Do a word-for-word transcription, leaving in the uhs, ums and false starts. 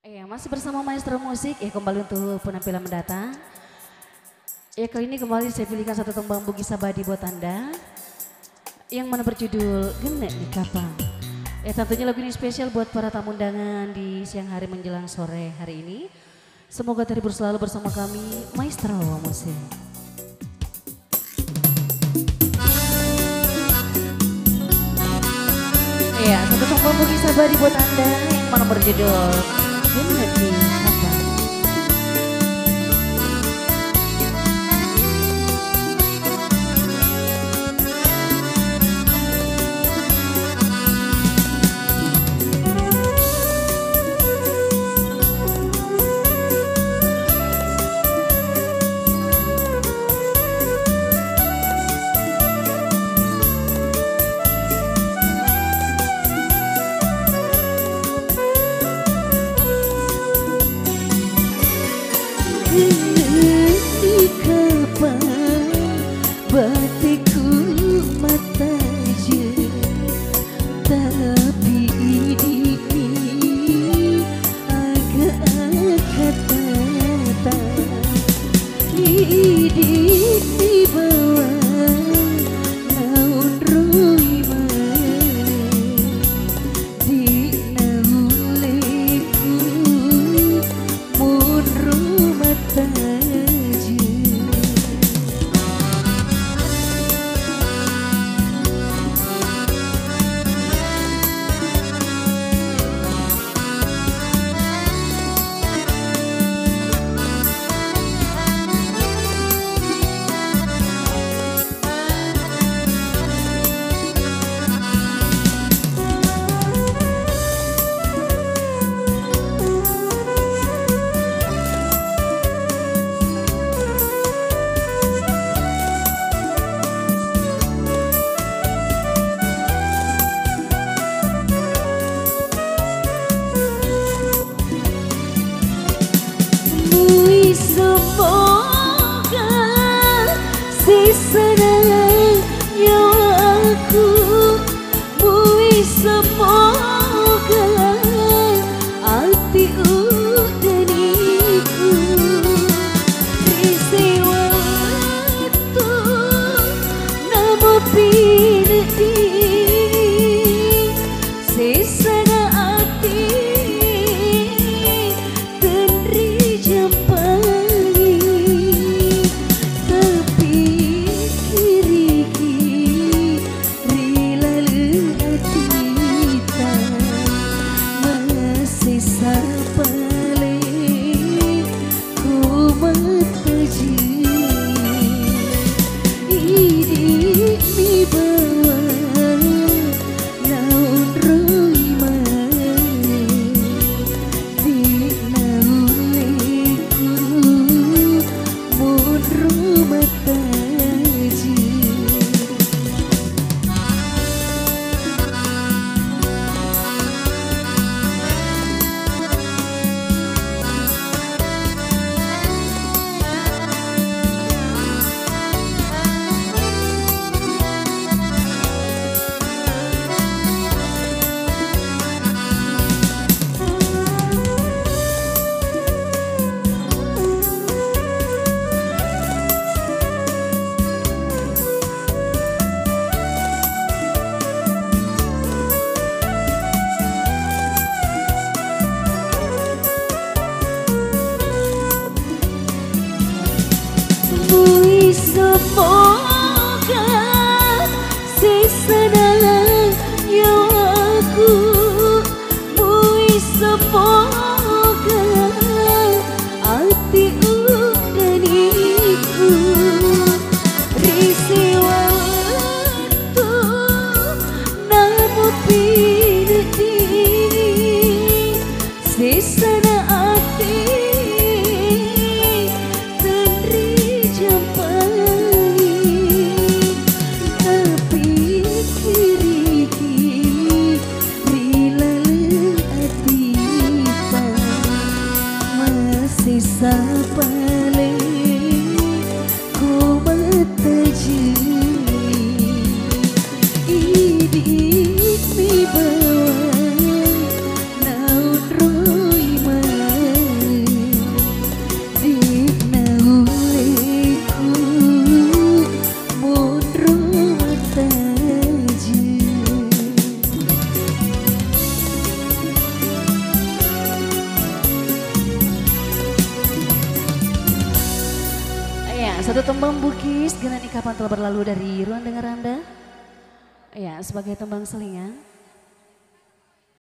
Ya, masih bersama Maestro Musik ya, kembali untuk penampilan mendatang. Ya, kali ini kembali saya pilihkan satu tembang Bugi Sabadi buat Anda yang mana berjudul Genek di Kapang. Ya, tentunya lagu ini spesial buat para tamu undangan di siang hari menjelang sore hari ini. Semoga terhibur selalu bersama kami Maestro Musik. Ya, satu tembang Bugi Sabadi buat Anda yang mana berjudul Genek di Kapang. Di kapal batikku mata je, tapi ini agak kata hidup di bawah naun roima di nauleku mun rumah taji. Semoga sisa nyawaku, bui semoga hati udaniku peristiwa itu nama pilih sisa hati tenri jampan. Semoga sisa nyawaku, bui semoga hati udaniku peristiwa itu namun pilih sisa hati tenri jampan. Tapi kiri-kiri rila hati masih sapale ku mata jeli hidup di bawah naun roima satu tembang Bugis, genani kapan telah berlalu dari ruang dengar Anda. Ya, sebagai tembang selingan.